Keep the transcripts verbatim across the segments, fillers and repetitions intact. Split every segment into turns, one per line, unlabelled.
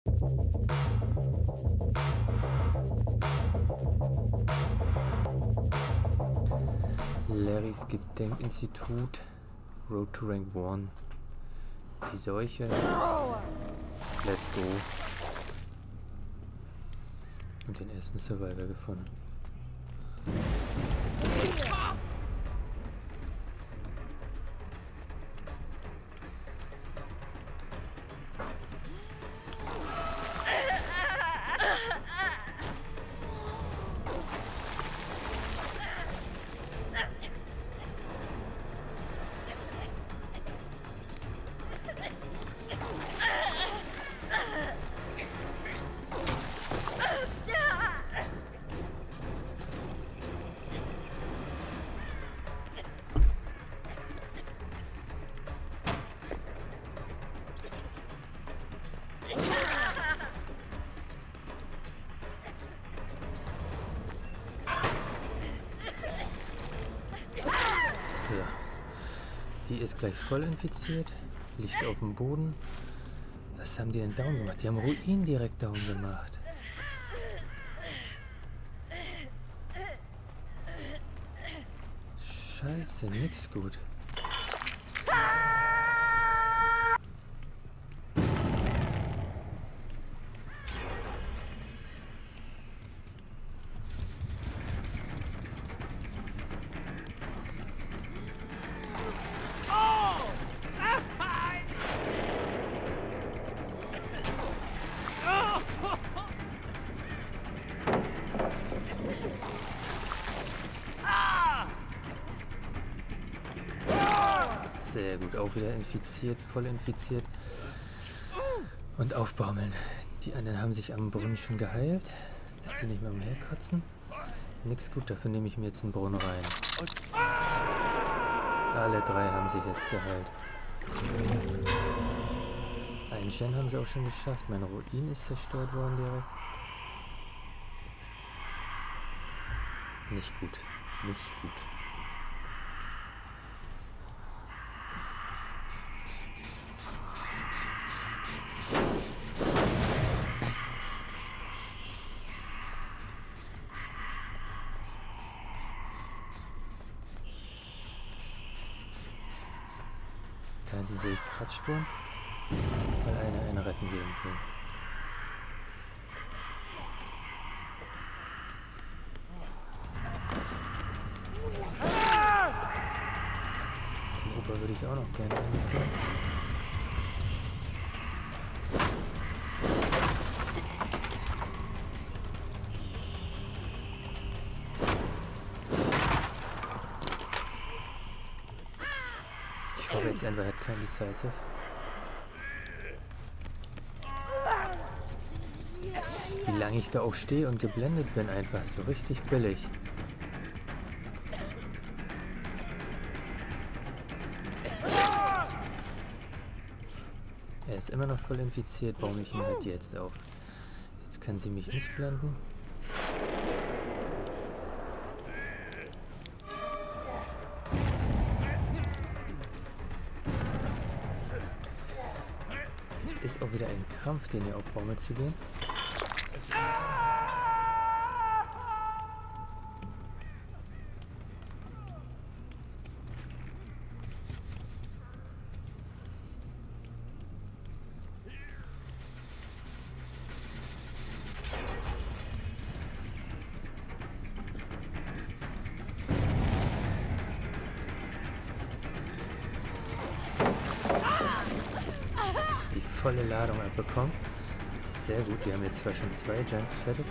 Larrys Gedenkinstitut, Road to Rank one. Die Seuche. Let's go. Und den ersten Survivor gefunden. Die ist gleich voll infiziert, liegt auf dem Boden. Was haben die denn down gemacht? Die haben Ruin direkt down gemacht. Scheiße, nix gut. Sehr gut, auch wieder infiziert, voll infiziert. Und aufbaumeln. Die anderen haben sich am Brunnen schon geheilt, dass die nicht mehr umherkotzen. Nix gut, dafür nehme ich mir jetzt einen Brunnen rein. Alle drei haben sich jetzt geheilt. Einen Gen haben sie auch schon geschafft. Mein Ruin ist zerstört worden direkt. Nicht gut, nicht gut. Da hinten sehe ich Kratzspuren, weil einer einen retten gehen will. Den Opa würde ich auch noch gerne angehen. Ich hoffe jetzt einfach, er hat kein Decisive. Wie lange ich da auch stehe und geblendet bin, einfach so richtig billig. Er ist immer noch voll infiziert, baue ich ihn halt jetzt auf. Jetzt kann sie mich nicht blenden. Es ist auch wieder ein Krampf, den ihr aufbauen zu gehen. Volle Ladung abbekommen. Das ist sehr gut. Wir haben jetzt zwar schon zwei Gens fertig.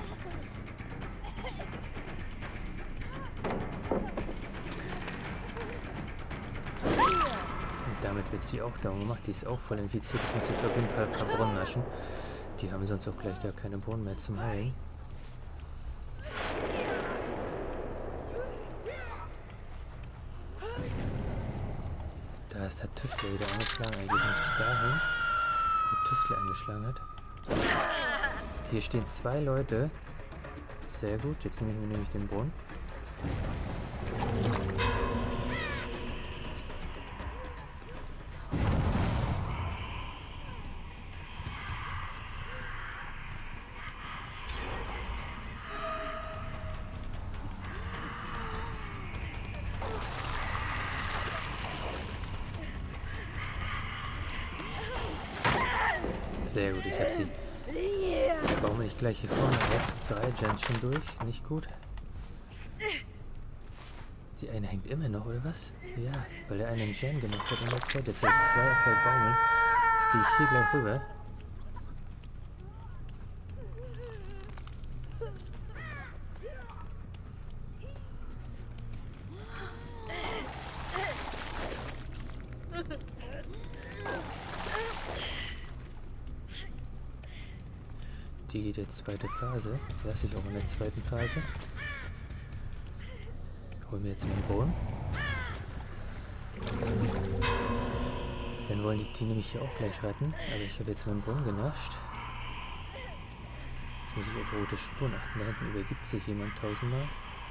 Und damit wird sie auch down gemacht. Die ist auch voll infiziert. Ich muss jetzt auf jeden Fall ein paar Brunnen naschen. Die haben sonst auch gleich gar keine Brunnen mehr zum Heilen. Da ist der Tüftler wieder angeschlagen. Eigentlich muss ich dahin. Tüftler angeschlagen hat. Hier stehen zwei Leute. Sehr gut, jetzt nehme ich mir nämlich den Brunnen. Sehr gut, ich habe sie. Warum nicht gleich hier vorne auf? Drei Gens schon durch, nicht gut. Die eine hängt immer noch, oder was? Ja, weil der eine einen Gen gemacht hat in der Zeit. Jetzt habe ich zwei auf der Baumel. Jetzt gehe ich hier gleich rüber. Die geht jetzt zweite Phase. Lasse ich auch in der zweiten Phase. Holen wir jetzt meinen Boden. Dann wollen die, die nämlich hier auch gleich retten. Aber ich habe jetzt meinen Boden genascht. Jetzt muss ich auf rote Spuren achten. Da hinten übergibt sich jemand tausendmal.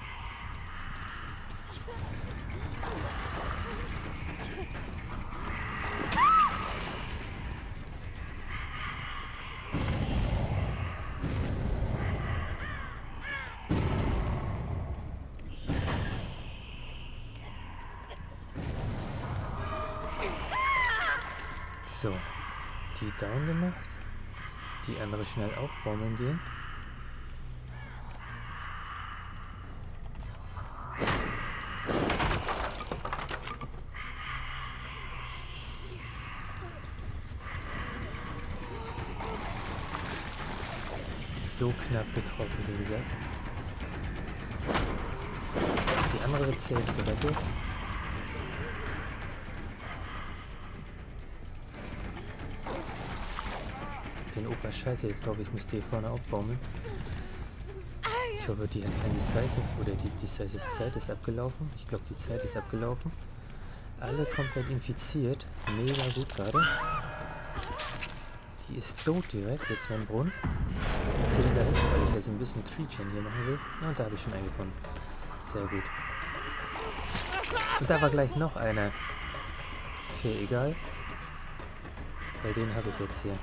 So, die down gemacht. Die andere schnell aufbaumeln gehen. So knapp getroffen, wie gesagt. Die andere wird safe gerettet. Den Opa scheiße, jetzt glaube ich, müsste hier vorne aufbaumeln. Ich hoffe, die hat kein Decisive, oder die Decisive Zeit ist abgelaufen. Ich glaube, die Zeit ist abgelaufen. Alle komplett infiziert. Mega gut gerade. Die ist tot direkt, jetzt mein Brunnen. Und zähle da hinten, weil ich jetzt ein bisschen Tree-Chain hier machen will. Und da habe ich schon einen gefunden. Sehr gut. Und da war gleich noch einer. Okay, egal. Weil den habe ich jetzt hier.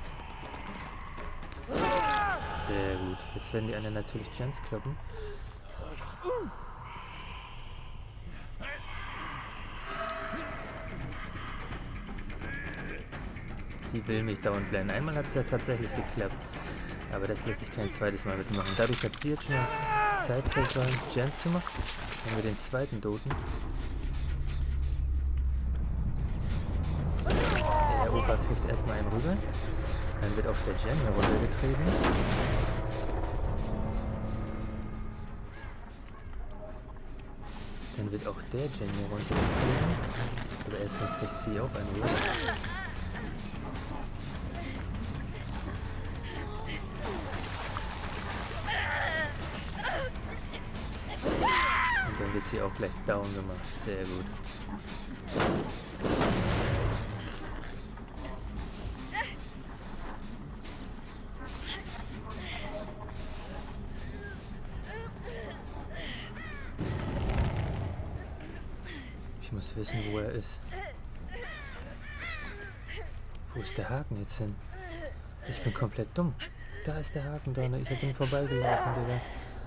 Sehr gut. Jetzt werden die anderen natürlich Gens kloppen. Sie will mich dauernd blenden. Einmal hat es ja tatsächlich geklappt. Aber das lässt sich kein zweites Mal mitmachen. Dadurch hat sie jetzt schon Zeit versäumt, Gens zu machen. Dann haben wir den zweiten Toten. Der Opa kriegt erstmal einen rüber. Dann wird auch der Gen hier runtergetrieben. Dann wird auch der Gen hier runtergetrieben. Aber erstmal kriegt sie auch einen rüber. Und dann wird sie auch gleich down gemacht. Sehr gut. Ich muss wissen, wo er ist. Wo ist der Haken jetzt hin? Ich bin komplett dumm. Da ist der Haken drin. Ich habe ihn vorbeigelaufen, Digga.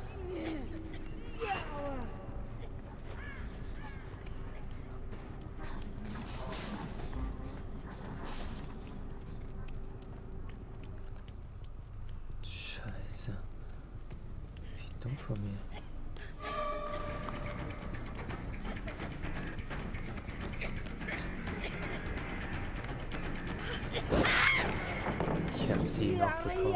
Scheiße. Wie dumm von mir. Ich habe sie noch bekommen.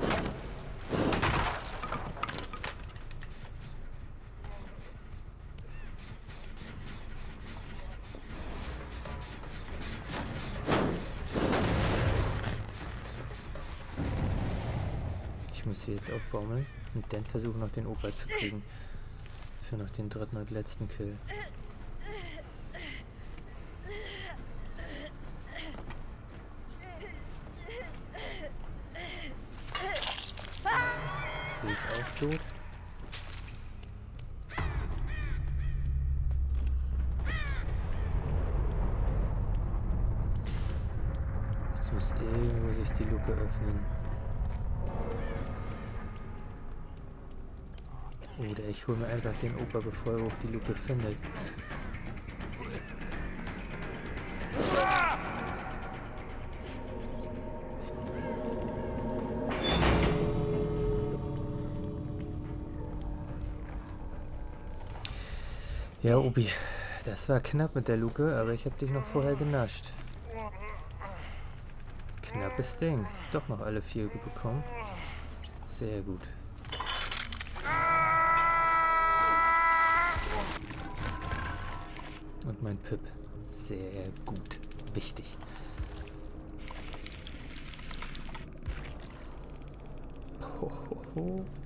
Ich muss sie jetzt aufbaumeln und dann versuchen, noch den Opa zu kriegen. Für noch den dritten und letzten Kill. Sie ist auch tot. Jetzt muss irgendwo sich die Luke öffnen. Oder ich hole mir einfach den Opa, bevor er auch die Luke findet. Ja, Obi, das war knapp mit der Luke, aber ich habe dich noch vorher genascht. Knappes Ding. Doch noch alle vier bekommen. Sehr gut. Und mein Pip. Sehr gut. Wichtig. Ho, ho, ho.